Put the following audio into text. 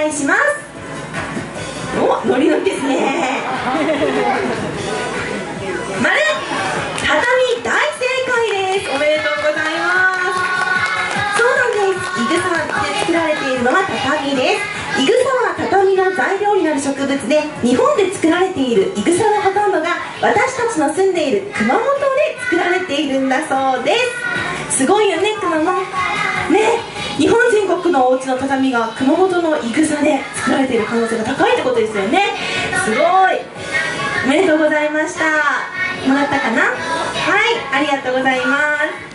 いします。お、ノリノリですね。丸、畳大正解です。おめでとうございます。そうなんです。いぐさで作られているのは畳です。いぐさは畳の材料になる植物で、日本で作られているいぐさのほとんどが私たちの住んでいる熊本で作られているんだそうです。すごいよね、熊本ね。日本全国のお家の畳が熊本のいぐさで作られている可能性が高いってことですよね。すごい。おめでとうございました。もらったかな。はい、ありがとうございます。